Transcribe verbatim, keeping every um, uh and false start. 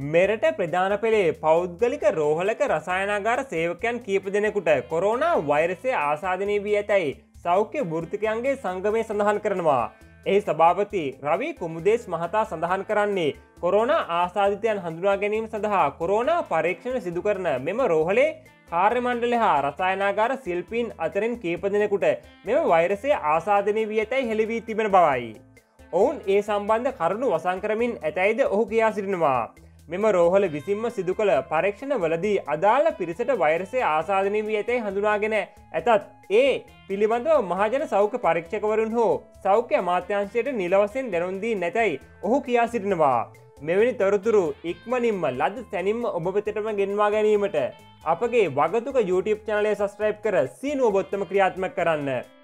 මෙරට ප්‍රධාන පෙළේ පෞද්ගලික රෝහලක රසායනාගාර සේවකයන් කීප දෙනෙකුට කොරෝනා වෛරසය ආසාදනය වී ඇතැයි සෞඛ්‍ය වෘත්තිකයන්ගේ සංගමය සඳහන් කරනවා. එහි සභාපති රවී කුමුදේශ් මහතා සඳහන් කරන්නේ කොරෝනා ආසාදිතයන් හඳුනා ගැනීම සඳහා කොරෝනා පරීක්ෂණ සිදු කරන මෙම රෝහලේ කාර්ය මණ්ඩලය හා රසායනාගාර ශිල්පීන් අතරින් කීප දෙනෙකුට මෙම වෛරසය ආසාදනය වී ඇතැයි හෙළි වී තිබෙන බවයි. ඔවුන් ඒ සම්බන්ධ කරුණු වසන් කරමින් ඇතැයිද ඔහු කියා සිටිනවා. මෙම රෝහල විසින්ම සිදු කළ පරීක්ෂණ වලදී අදාළ පිරිසට වෛරසය ආසාදනය වී ඇතැයි හඳුනාගෙන ඇතත් ඒ පිළිබඳව මහජන සෞඛ්‍ය පරීක්ෂකවරුන් හෝ සෞඛ්‍ය අමාත්‍යාංශයට නිල වශයෙන් දැනුම් දී නැතැයි ඔහු කියා සිටිනවා. මෙවැනි තොරතුරු ඉක්මනින්ම ලද තැනින්ම ඔබ වෙතටම ගෙන්වා ගැනීමට අපගේ වගතුක YouTube චැනලය සබස්ක්‍රයිබ් කර සීනුව බොත්තම ක්‍රියාත්මක කරන්න.